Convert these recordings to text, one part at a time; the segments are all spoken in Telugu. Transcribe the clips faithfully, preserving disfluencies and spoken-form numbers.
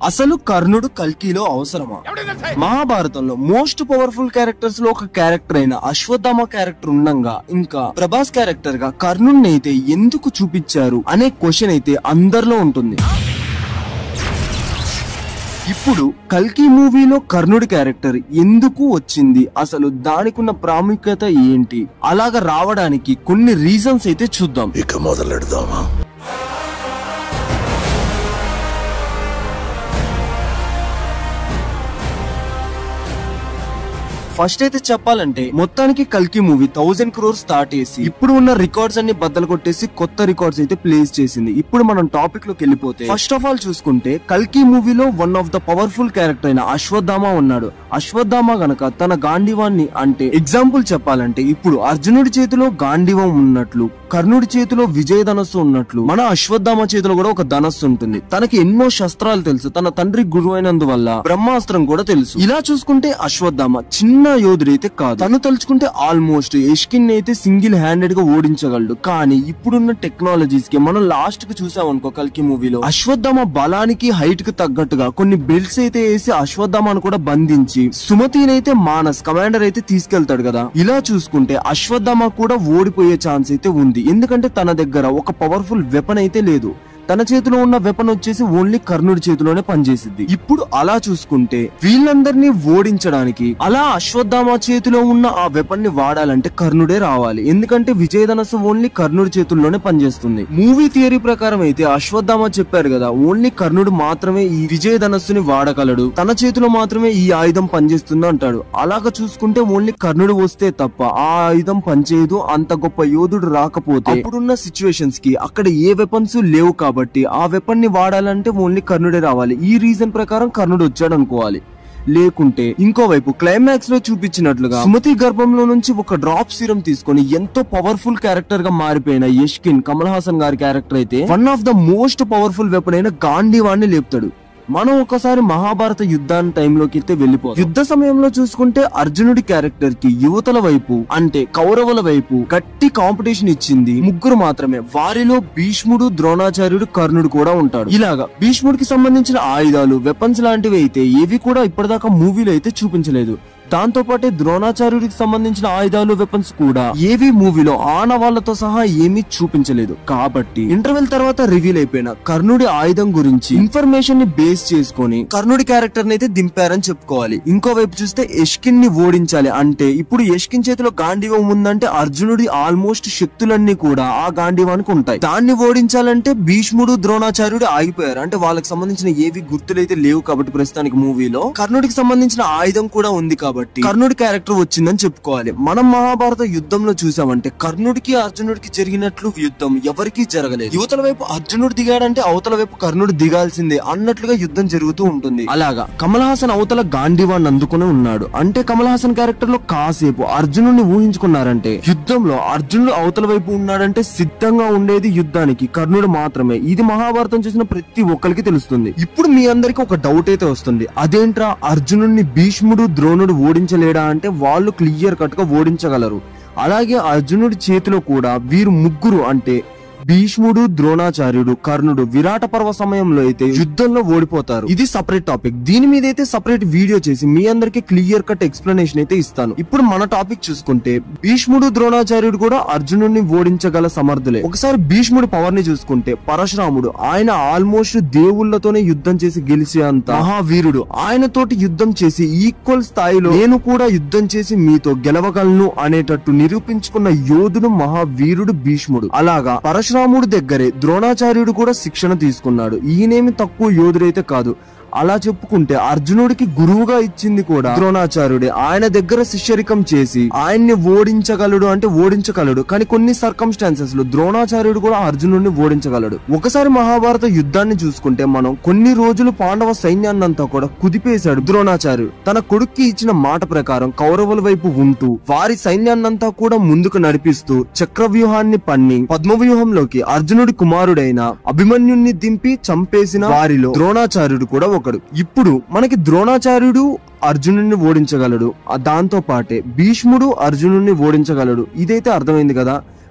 అసలు కర్ణుడు కల్కిలో అవసరమా? మహాభారతంలో మోస్ట్ పవర్ఫుల్ క్యారెక్టర్స్ లో ఒక క్యారెక్టర్ అయిన అశ్వత్థామ క్యారెక్టర్ ఉండంగా ఇంకా ప్రభాస్ క్యారెక్టర్ గా కర్ణుడిని అయితే ఎందుకు చూపించారు అనే క్వశ్చన్ అయితే అందరిలో ఉంటుంది. ఇప్పుడు కల్కి మూవీలో కర్ణుడి క్యారెక్టర్ ఎందుకు వచ్చింది, అసలు దానికి ఉన్న ప్రాముఖ్యత ఏంటి, అలాగా రావడానికి కొన్ని రీజన్స్ అయితే చూద్దాం. ఇక మొదలెడదామా? ఫస్ట్ అయితే చెప్పాలంటే మొత్తానికి కల్కి మూవీ థౌసండ్ క్రోర్ స్టార్ట్ చేసి ఇప్పుడు ఉన్న రికార్డ్స్ అన్ని బద్దలు కొట్టేసి కొత్త రికార్డ్స్ అయితే ప్లేస్ చేసింది. ఇప్పుడు మనం టాపిక్ లోకి వెళ్ళిపోతే ఫస్ట్ ఆఫ్ ఆల్ చూసుకుంటే కల్కి మూవీలో one of the powerful character అయిన అశ్వత్థామ ఉన్నాడు. అశ్వత్థామ గనక తన గాంధీవాన్ని అంటే ఎగ్జాంపుల్ చెప్పాలంటే ఇప్పుడు అర్జునుడి చేతిలో గాంధీవం ఉన్నట్లు కర్ణుడి చేతిలో విజయ ధనస్సు ఉన్నట్లు మన అశ్వత్థామ చేతిలో కూడా ఒక ధనస్సు ఉంటుంది. తనకి ఎన్నో శస్త్రాలు తెలుసు, తన తండ్రి గురువు అయినందువల్ల బ్రహ్మాస్త్రం కూడా తెలుసు. ఇలా చూసుకుంటే అశ్వత్థామ చిన్న యోధుడైతే కాదు, తను తలుచుకుంటే ఆల్మోస్ట్ యష్కిన్ అయితే సింగిల్ హ్యాండెడ్ గా ఓడించగలడు. కానీ ఇప్పుడున్న టెక్నాలజీస్ కి మనం లాస్ట్ కి చూసామనుకో కల్కి మూవీలో అశ్వత్థామ బలానికి హైట్ కి తగ్గట్టుగా కొన్ని బెల్ట్స్ అయితే వేసి అశ్వత్థామను కూడా బంధించి సుమతిని అయితే మానస్ కమాండర్ అయితే తీసుకెళ్తాడు కదా. ఇలా చూసుకుంటే అశ్వత్థామ కూడా ఓడిపోయే ఛాన్స్ అయితే ఉంది, ఎందుకంటే తన దగ్గర ఒక పవర్ఫుల్ వెపన్ అయితే లేదు. తన చేతిలో ఉన్న వెపన్ వచ్చేసి ఓన్లీ కర్ణుడి చేతిలోనే పనిచేసింది. ఇప్పుడు అలా చూసుకుంటే వీళ్ళందరినీ ఓడించడానికి అలా అశ్వత్థామ చేతిలో ఉన్న ఆ వెపన్ ని వాడాలంటే కర్ణుడే రావాలి, ఎందుకంటే విజయ ధనస్సు ఓన్లీ కర్ణుడి చేతుల్లోనే పనిచేస్తుంది. మూవీ థియరీ ప్రకారం అయితే అశ్వత్థామ చెప్పారు కదా ఓన్లీ కర్ణుడు మాత్రమే ఈ విజయ ధనస్సుని వాడగలడు, తన చేతిలో మాత్రమే ఈ ఆయుధం పనిచేస్తుంది అంటాడు. అలాగా చూసుకుంటే ఓన్లీ కర్ణుడు వస్తే తప్ప ఆ ఆయుధం పనిచేయదు. అంత గొప్ప యోధుడు రాకపోతే ఇప్పుడున్న సిచ్యువేషన్స్ కి అక్కడ ఏ వెపన్స్ లేవు కాబట్టి ఆ వెపన్ ని వాడాలంటే ఓన్లీ కర్ణుడే రావాలి. ఈ రీజన్ ప్రకారం కర్ణుడు వచ్చాడు అనుకోవాలి. లేకుంటే ఇంకోవైపు క్లైమాక్స్ లో చూపించినట్లుగా సుమతి గర్భంలో నుంచి ఒక డ్రాప్ సీరం తీసుకొని ఎంతో పవర్ఫుల్ క్యారెక్టర్ గా మారిపోయిన యష్కిన్ కమల్ హాసన్ గారి క్యారెక్టర్ అయితే one of the most powerful weapon అయిన గాంధీవాన్ని లేపుతాడు. మనం ఒకసారి మహాభారత యుద్ధాన్ని టైంలోకి అయితే వెళ్ళిపోతాం. యుద్ధ సమయంలో చూసుకుంటే అర్జునుడి క్యారెక్టర్ కి యువతల వైపు అంటే కౌరవుల వైపు గట్టి కాంపిటీషన్ ఇచ్చింది ముగ్గురు మాత్రమే. వారిలో భీష్ముడు, ద్రోణాచార్యుడు, కర్ణుడు కూడా ఉంటాడు. ఇలాగా భీష్ముడికి సంబంధించిన ఆయుధాలు, వెపన్స్ లాంటివి అయితే ఏవి కూడా ఇప్పటిదాకా మూవీలో అయితే చూపించలేదు. దాంతో పాటే ద్రోణాచార్యుడికి సంబంధించిన ఆయుధాలు, వెపన్స్ కూడా ఏవి మూవీలో ఆనవాళ్లతో సహా ఏమీ చూపించలేదు. కాబట్టి ఇంటర్వెల్ తర్వాత రివీల్ అయిపోయిన కర్ణుడి ఆయుధం గురించి ఇన్ఫర్మేషన్ ని బేస్ చేసుకొని కర్ణుడి క్యారెక్టర్ ని అయితే దింపారని చెప్పుకోవాలి. ఇంకోవైపు చూస్తే యష్కిన్ ని ఓడించాలి అంటే ఇప్పుడు యష్కిన్ చేతిలో గాంధీవం ఉందంటే అర్జునుడి ఆల్మోస్ట్ శక్తులన్నీ కూడా ఆ గాంధీవానికి ఉంటాయి. దాన్ని ఓడించాలంటే భీష్ముడు, ద్రోణాచార్యుడు ఆగిపోయారు, అంటే వాళ్ళకి సంబంధించిన ఏవి గుర్తులైతే లేవు. కాబట్టి ప్రస్తుతానికి మూవీలో కర్ణుడికి సంబంధించిన ఆయుధం కూడా ఉంది కాబట్టి కర్ణుడి క్యారెక్టర్ వచ్చిందని చెప్పుకోవాలి. మనం మహాభారత యుద్ధంలో చూసామంటే కర్ణుడికి అర్జునుడికి జరిగినట్లు యుద్ధం ఎవరికీ జరగలేదు. యువతల వైపు అర్జునుడు దిగాడంటే అవతల వైపు కర్ణుడు దిగాల్సిందే అన్నట్లుగా యుద్ధం జరుగుతూ ఉంటుంది. అలాగా కమల్ హాసన్ అవతల గాంధీవాన్ని అందుకుని ఉన్నాడు. అంటే కమల్ హాసన్ క్యారెక్టర్ లో కాసేపు అర్జునుడిని ఊహించుకున్నారంటే యుద్ధంలో అర్జునుడు అవతల వైపు ఉన్నాడంటే సిద్ధంగా ఉండేది యుద్ధానికి కర్ణుడు మాత్రమే. ఇది మహాభారతం చూసిన ప్రతి ఒక్కరికి తెలుస్తుంది. ఇప్పుడు మీ అందరికి ఒక డౌట్ అయితే వస్తుంది, అదేంట్రా అర్జునుడిని భీష్ముడు, ద్రోణుడు ఓడించలేడా అంటే వాళ్ళు క్లియర్ కట్ గా ఓడించగలరు. అలాగే అర్జునుడి చేతిలో కూడా వీరు ముగ్గురు అంటే భీష్ముడు, ద్రోణాచార్యుడు, కర్ణుడు విరాట పర్వ సమయంలో అయితే యుద్ధంలో ఓడిపోతారు. ఇది సపరేట్ టాపిక్, దీని మీద అయితే సపరేట్ వీడియో చేసి మీ అందరికి క్లియర్ కట్ ఎక్స్ప్లెనేషన్ అయితే ఇస్తాను. ఇప్పుడు మన టాపిక్ చూసుకుంటే భీష్ముడు, ద్రోణాచార్యుడు కూడా అర్జునుడిని ఓడించగల సమర్థులే. ఒకసారి భీష్ముడి పవర్ ని చూసుకుంటే పరశురాముడు ఆయన ఆల్మోస్ట్ దేవుళ్లతోనే యుద్ధం చేసి గెలిచేంత మహావీరుడు. ఆయన తోటి యుద్ధం చేసి ఈక్వల్ స్థాయిలో నేను కూడా యుద్ధం చేసి మీతో గెలవగలను అనేటట్టు నిరూపించుకున్న యోధుడు మహావీరుడు భీష్ముడు. అలాగా పరశురాముడు పరశురాముడి దగ్గరే ద్రోణాచార్యుడు కూడా శిక్షణ తీసుకున్నాడు. ఈయనేమి తక్కువ యోధుడైతే కాదు. అలా చెప్పుకుంటే అర్జునుడికి గురువుగా ఇచ్చింది కూడా ద్రోణాచార్యుడే. ఆయన దగ్గర శిష్యరికం చేసి ఆయన్ని ఓడించగలడు అంటే ఓడించగలడు. కానీ కొన్ని సర్కమ్స్టాన్సెస్ లో ద్రోణాచార్యుడు కూడా అర్జునుడిని ఓడించగలడు. ఒకసారి మహాభారత యుద్ధాన్ని చూసుకుంటే మనం కొన్ని రోజులు పాండవ సైన్యాన్నంతా కూడా కుదిపేశాడు ద్రోణాచార్యుడు. తన కొడుక్కి ఇచ్చిన మాట ప్రకారం కౌరవుల వైపు ఉంటూ వారి సైన్యాన్నంతా కూడా ముందుకు నడిపిస్తూ చక్రవ్యూహాన్ని పన్ని పద్మవ్యూహంలోకి అర్జునుడి కుమారుడైన అభిమన్యుణ్ణి దింపి చంపేసిన వారిలో ద్రోణాచార్యుడు కూడా ఒకడు. ఇప్పుడు మనకి ద్రోణాచార్యుడు అర్జునుడిని ఓడించగలడు, దాంతో పాటే భీష్ముడు అర్జునుడిని ఓడించగలడు. ఇదైతే అర్థమైంది కదా.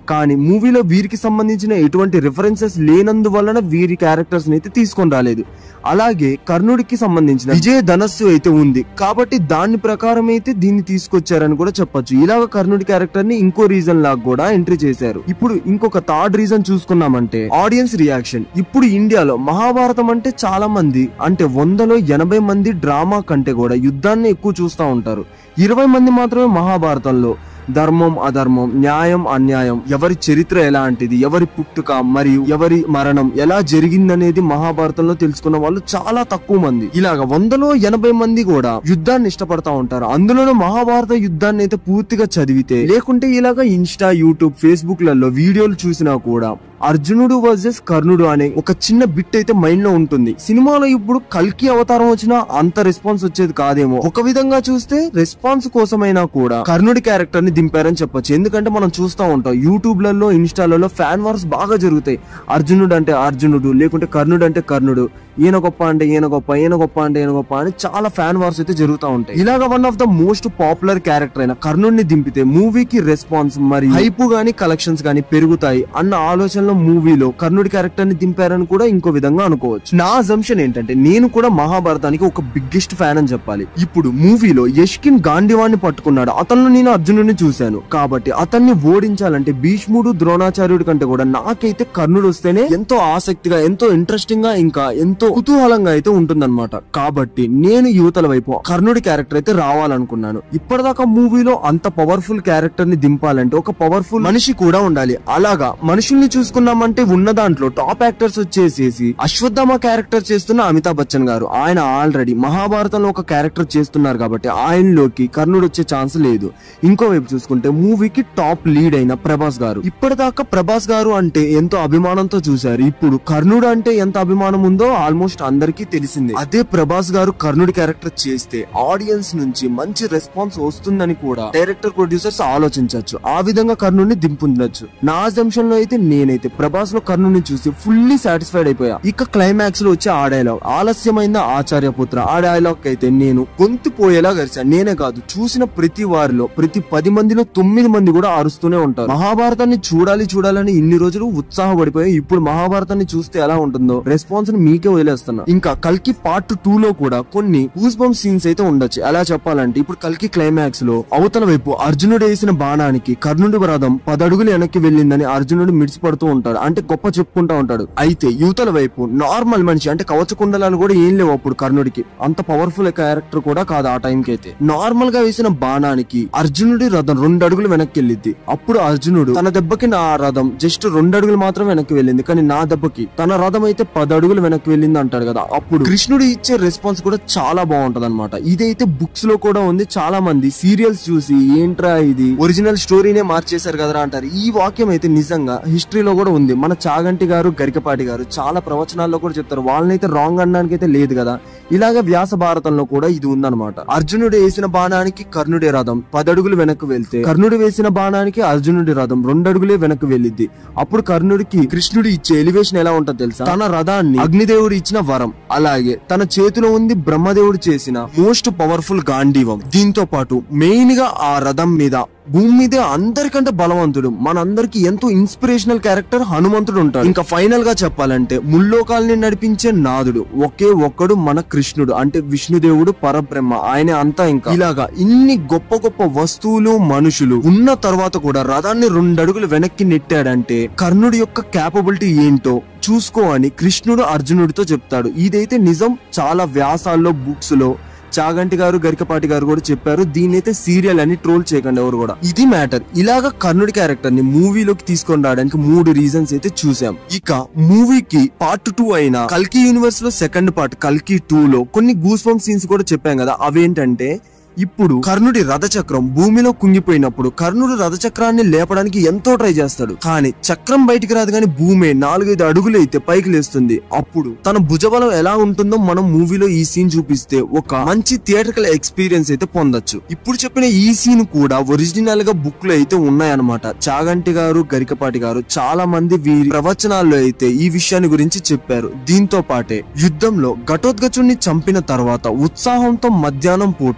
కానీ మూవీలో వీరికి సంబంధించిన ఎటువంటి రిఫరెన్సెస్ లేనందువలన వీరి క్యారెక్టర్స్ ని అయితే తీసుకొని రాలేదు. అలాగే కర్ణుడికి సంబంధించిన విజయ ధనస్సు అయితే ఉంది కాబట్టి దాని ప్రకారం అయితే దీన్ని తీసుకొచ్చారని కూడా చెప్పొచ్చు. ఇలాగ కర్ణుడి క్యారెక్టర్ ని ఇంకో రీజన్ లాగా కూడా ఎంట్రీ చేశారు. ఇప్పుడు ఇంకొక థర్డ్ రీజన్ చూసుకున్నామంటే ఆడియన్స్ రియాక్షన్. ఇప్పుడు ఇండియాలో మహాభారతం అంటే చాలా మంది అంటే వందలో ఎనభై మంది డ్రామా కంటే కూడా యుద్ధాన్ని ఎక్కువ చూస్తూ ఉంటారు. ఇరవై మంది మాత్రమే మహాభారతంలో ధర్మం అధర్మం, న్యాయం అన్యాయం, ఎవరి చరిత్ర ఎలాంటిది, ఎవరి పుట్టుక మరియు ఎవరి మరణం ఎలా జరిగిందనేది మహాభారతంలో తెలుసుకున్న వాళ్ళు చాలా తక్కువ మంది. ఇలాగ వందలో ఎనభై మంది కూడా యుద్ధాన్ని ఇష్టపడతా ఉంటారు. అందులోనూ మహాభారత యుద్ధాన్ని అయితే పూర్తిగా చదివితే లేకుంటే ఇలాగ ఇన్స్టా, యూట్యూబ్, ఫేస్బుక్ లలో వీడియోలు చూసినా కూడా అర్జునుడు వర్సెస్ కర్ణుడు అనే ఒక చిన్న బిట్ అయితే మైండ్ లో ఉంటుంది. సినిమాలో ఇప్పుడు కల్కి అవతారం వచ్చినా అంత రెస్పాన్స్ వచ్చేది కాదేమో. ఒక విధంగా చూస్తే రెస్పాన్స్ కోసమైనా కూడా కర్ణుడి క్యారెక్టర్ ని దింపారని చెప్పొచ్చు. ఎందుకంటే మనం చూస్తూ ఉంటాం యూట్యూబ్ లలో, ఇన్స్టాలలో ఫ్యాన్ వార్స్ బాగా జరుగుతాయి. అర్జునుడు అంటే అర్జునుడు, లేకుంటే కర్ణుడు అంటే కర్ణుడు, ఈయన గొప్ప అంటే ఈయన గొప్ప, ఈయన గొప్ప అంటే ఈయన గొప్ప అని చాలా ఫ్యాన్ వార్స్ అయితే జరుగుతూ ఉంటాయి. ఇలాగ one of the most popular character అయిన కర్ణుడిని దింపితే మూవీకి రెస్పాన్స్ మరియు హైప్ గానీ కలెక్షన్స్ గానీ పెరుగుతాయి అన్న ఆలోచనలో మూవీలో కర్ణుడి క్యారెక్టర్ ని దింపారని కూడా ఇంకో విధంగా అనుకోవచ్చు. నా అజంప్షన్ ఏంటంటే నేను కూడా మహాభారతానికి ఒక బిగ్గెస్ట్ ఫ్యాన్ అని చెప్పాలి. ఇప్పుడు మూవీలో యష్కిన్ గాంధీవాన్ని పట్టుకున్నాడు, అతను నేను అర్జునుడిని చూశాను కాబట్టి అతన్ని ఓడించాలంటే భీష్ముడు, ద్రోణాచార్యుడి కంటే కూడా నాకైతే కర్ణుడు వస్తేనే ఎంతో ఆసక్తిగా, ఎంతో ఇంట్రెస్టింగ్ గా, ఇంకా ఎంతో కుతూహలంగా అయితే ఉంటుందన్నమాట. కాబట్టి నేను యువతల వైపు కర్ణుడి క్యారెక్టర్ అయితే రావాలనుకున్నాను. ఇప్పటిదాకా మూవీలో అంత పవర్ఫుల్ క్యారెక్టర్ ని దింపాలంటే ఒక పవర్ఫుల్ మనిషి కూడా ఉండాలి. అలాగా మనుషుల్ని చూసుకున్నామంటే ఉన్న దాంట్లో టాప్ యాక్టర్స్ వచ్చేసేసి అశ్వత్థామ క్యారెక్టర్ చేస్తున్న అమితాబ్ బచ్చన్ గారు, ఆయన ఆల్రెడీ మహాభారతంలో ఒక క్యారెక్టర్ చేస్తున్నారు కాబట్టి ఆయనలోకి కర్ణుడు వచ్చే ఛాన్స్ లేదు. ఇంకోవైపు చూసుకుంటే మూవీకి టాప్ లీడ్ అయిన ప్రభాస్ గారు, ఇప్పటిదాకా ప్రభాస్ గారు అంటే ఎంతో అభిమానంతో చూశారు. ఇప్పుడు కర్ణుడు అంటే ఎంత అభిమానం ఉందో ఆల్మోస్ట్ అందరికీ తెలిసిందే. అదే ప్రభాస్ గారు కర్ణుడి క్యారెక్టర్ చేస్తే ఆడియన్స్ నుంచి మంచి రెస్పాన్స్ వస్తుందని కూడా డైరెక్టర్, ప్రొడ్యూసర్స్ ఆలోచించవచ్చు. ఆ విధంగా కర్ణుడిని దింపుండొచ్చు. నా అజంప్షన్ లో అయితే నేనైతే ప్రభాస్ లో కర్ణుడిని చూసి ఫుల్లీ సాటిస్ఫైడ్ అయిపోయా. ఇక క్లైమాక్స్ లో వచ్చే ఆ డైలాగ్ ఆలస్యమైన ఆచార్యపుత్ర, ఆ డైలాగ్ అయితే నేను గొంతు పోయేలా గరిచాను. నేనే కాదు, చూసిన ప్రతి వారిలో ప్రతి పది మందిలో తొమ్మిది మంది కూడా అరుస్తూనే ఉంటారు. మహాభారతాన్ని చూడాలి చూడాలని ఇన్ని రోజులు ఉత్సాహపడిపోయి ఇప్పుడు మహాభారతాన్ని చూస్తే ఎలా ఉంటుందో రెస్పాన్స్ ని మీకే వదిలేస్తున్నా. ఇంకా కల్కి పార్ట్ టూ లో కూడా కొన్ని గూస్ బంప్ సీన్స్ అయితే ఉండొచ్చు. ఎలా చెప్పాలంటే ఇప్పుడు కల్కి క్లైమాక్స్ లో అవతల వైపు అర్జునుడు వేసిన బాణానికి కర్ణుడి రథం పదడుగులు వెనక్కి వెళ్ళిందని అర్జునుడు మిడిచిపడుతూ ఉంటాడు, అంటే గొప్ప చెప్పుకుంటా ఉంటాడు. అయితే యువతల వైపు నార్మల్ మనిషి అంటే కవచ కుండలాలు కూడా ఏం లేవు అప్పుడు కర్ణుడికి. అంత పవర్ఫుల్ క్యారెక్టర్ కూడా కాదు ఆ టైంకి అయితే. నార్మల్ గా వేసిన బాణానికి అర్జునుడి రథం రెండు అడుగులు వెనక్కి వెళ్ళింది. అప్పుడు అర్జునుడు తన దెబ్బకి నా రథం జస్ట్ రెండు అడుగులు మాత్రం వెనక్కి వెళ్ళింది, కానీ నా దెబ్బకి తన రథం అయితే పది అడుగులు వెనక్కి వెళ్ళింది అంటాడు కదా. అప్పుడు కృష్ణుడు ఇచ్చే రెస్పాన్స్ కూడా చాలా బాగుంటది అనమాట. ఇదైతే బుక్స్ లో కూడా ఉంది. చాలా మంది సీరియల్స్ చూసి ఏంట్రా ఇది ఒరిజినల్ స్టోరీనే మార్చేశారు కదరా అంటారు. ఈ వాక్యం అయితే నిజంగా హిస్టరీలో కూడా ఉంది. మన చాగంటి గారు, గరికపాటి గారు చాలా ప్రవచనాల్లో కూడా చెప్తారు. వాళ్ళనైతే రాంగ్ అనడానికి అయితే లేదు కదా. ఇలాగ వ్యాస భారతంలో కూడా ఇది ఉందన్నమాట. అర్జునుడు వేసిన బాణానికి కర్ణుడి రథం పదడుగులు వెనక్కి వెళ్తే కర్ణుడు వేసిన బాణానికి అర్జునుడి రథం రెండు అడుగులే వెనక్కి వెళ్ళిద్ది. అప్పుడు కర్ణుడికి కృష్ణుడు ఇచ్చే ఎలివేషన్ ఎలా ఉంటుందో తెలుసా? తన రథాన్ని అగ్నిదేవుడు ఇచ్చిన వరం, అలాగే తన చేతిలో ఉంది బ్రహ్మదేవుడు చేసిన మోస్ట్ పవర్ఫుల్ గాంధీవం. దీంతో పాటు మెయిన్ గా ఆ రథం మీద భూమి మీదే అందరికంటే బలవంతుడు, మనందరికి ఎంతో ఇన్స్పిరేషనల్ క్యారెక్టర్ హనుమంతుడు ఉంటాడు. ఇంకా ఫైనల్ గా చెప్పాలంటే ముల్లోకాల్ని నడిపించే నాదుడు ఒకే ఒక్కడు మన కృష్ణుడు, అంటే విష్ణుదేవుడు పరబ్రహ్మ, ఆయనే అంతా. ఇంకా ఇలాగా ఇన్ని గొప్ప గొప్ప వస్తువులు, మనుషులు ఉన్న తర్వాత కూడా రథాన్ని రెండు అడుగులు వెనక్కి నెట్టాడంటే కర్ణుడి యొక్క క్యాపబిలిటీ ఏంటో చూసుకో అని కృష్ణుడు అర్జునుడితో చెప్తాడు. ఇదైతే నిజం. చాలా వ్యాసాల్లో, బుక్స్ లో చాగంటి గారు, గరికపాటి గారు కూడా చెప్పారు. దీన్ని అయితే సీరియల్ అని ట్రోల్ చేయకండి ఎవరు కూడా. ఇది మ్యాటర్. ఇలాగా కర్ణుడి క్యారెక్టర్ ని మూవీలోకి తీసుకొని రావడానికి మూడు రీజన్స్ అయితే చూసాం. ఇక మూవీకి పార్ట్ టూ అయిన కల్కి యూనివర్స్ లో సెకండ్ పార్ట్ కల్కి టూ లో కొన్ని గూస్ బంప్ సీన్స్ కూడా చెప్పాం కదా. అవేంటంటే ఇప్పుడు కర్ణుడి రథచక్రం భూమిలో కుంగిపోయినప్పుడు కర్ణుడు రథచక్రాన్ని లేపడానికి ఎంతో ట్రై చేస్తాడు, కానీ చక్రం బయటికి రాదు, కానీ భూమి నాలుగైదు అడుగులు అయితే పైకి లేస్తుంది. అప్పుడు తన భుజబలం ఎలా ఉంటుందో మనం మూవీలో ఈ సీన్ చూపిస్తే ఒక మంచి థియేట్రికల్ ఎక్స్పీరియన్స్ అయితే పొందొచ్చు. ఇప్పుడు చెప్పిన ఈ సీన్ కూడా ఒరిజినల్ గా బుక్ లో అయితే ఉన్నాయన్నమాట. చాగంటి గారు, గరికపాటి గారు చాలా మంది వీరి ప్రవచనాల్లో అయితే ఈ విషయాన్ని గురించి చెప్పారు. దీంతో పాటే యుద్ధంలో ఘటోత్కచుడిని చంపిన తర్వాత ఉత్సాహంతో మధ్యాహ్నం పూట భార్గవ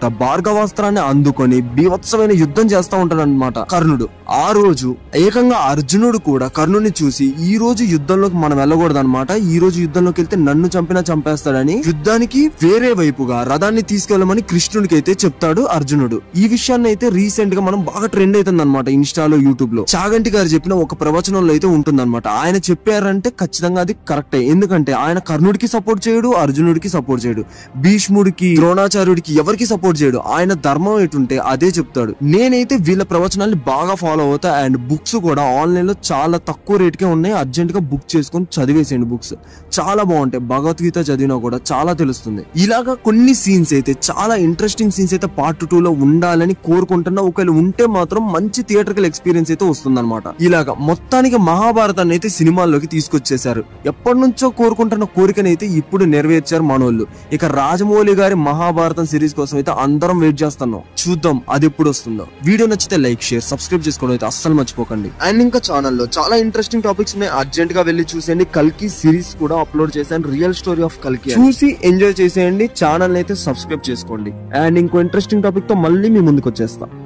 ఖడ్గవస్త్రాన్ని అందుకొని బీభత్సమైన యుద్ధం చేస్తా ఉంటాడు అనమాట కర్ణుడు. ఆ రోజు ఏకంగా అర్జునుడు కూడా కర్ణుని చూసి ఈ రోజు యుద్ధంలోకి మనం వెళ్ళకూడదు అనమాట, ఈ రోజు యుద్ధంలోకి వెళ్తే నన్ను చంపినా చంపేస్తాడని యుద్ధానికి వేరే వైపుగా రథాన్ని తీసుకెళ్లమని కృష్ణుడికి అయితే చెప్తాడు అర్జునుడు. ఈ విషయాన్ని అయితే రీసెంట్ గా మనం బాగా ట్రెండ్ అవుతుంది అనమాట ఇన్స్టాలో, యూట్యూబ్ లో. చాగంటి గారు చెప్పిన ఒక ప్రవచనంలో అయితే ఉంటుందన్నమాట. ఆయన చెప్పారంటే ఖచ్చితంగా అది కరెక్టే, ఎందుకంటే ఆయన కర్ణుడికి సపోర్ట్ చేయడు, అర్జునుడికి సపోర్ట్ చేయడు, భీష్ముడికి ద్రోణాచార్యుడికి ఎవరికి సపోర్ట్ చేయడు. ఆయన ధర్మం ఎటుంటే అదే చెప్తాడు. నేనైతే వీళ్ళ ప్రవచనాన్ని బాగా ఫాలో అవుతా. అండ్ బుక్స్ కూడా ఆన్లైన్ లో చాలా తక్కువ రేట్ కే ఉన్నాయి, అర్జెంట్ గా బుక్ చేసుకొని చదివేసేయండి. బుక్స్ చాలా బాగుంటాయి, భగవద్గీత చదివినా కూడా చాలా తెలుస్తుంది. ఇలాగా కొన్ని సీన్స్ అయితే చాలా ఇంట్రెస్టింగ్ సీన్స్ అయితే పార్ట్ టూ లో ఉండాలని కోరుకుంటున్నా. ఒకవేళ ఉంటే మాత్రం మంచి థియేటర్కల్ ఎక్స్పీరియన్స్ అయితే వస్తుంది అనమాట. ఇలాగా మొత్తానికి మహాభారతాన్ని అయితే సినిమాల్లోకి తీసుకొచ్చేసారు. ఎప్పటి నుంచో కోరుకుంటున్న కోరికనైతే ఇప్పుడు నెరవేర్చారు మనోళ్ళు. ఇక రాజమౌళి గారి మహాభారతం సిరీస్ కోసం అయితే అందరం వెయిట్ చేస్తున్నాం. చూద్దాం అది ఎప్పుడు వస్తుందో. వీడియో నచ్చితే లైక్, షేర్, సబ్స్క్రైబ్ చేసుకోవడం అయితే అస్సలు మర్చిపోకండి. అండ్ ఇంకా ఛానల్లో చాలా ఇంట్రెస్టింగ్ టాపిక్స్ ఉన్నాయి, అర్జెంట్ గా వెళ్ళి చూసేయండి. కల్కి సిరీస్ కూడా అప్లోడ్ చేశాను, రియల్ స్టోరీ ఆఫ్ కల్కి, చూసి ఎంజాయ్ చేసేయండి. ఛానల్ అయితే సబ్స్క్రైబ్ చేసుకోండి. అండ్ ఇంకో ఇంట్రెస్టింగ్ టాపిక్ తో మళ్ళీ మీ ముందుకు వచ్చేస్తా.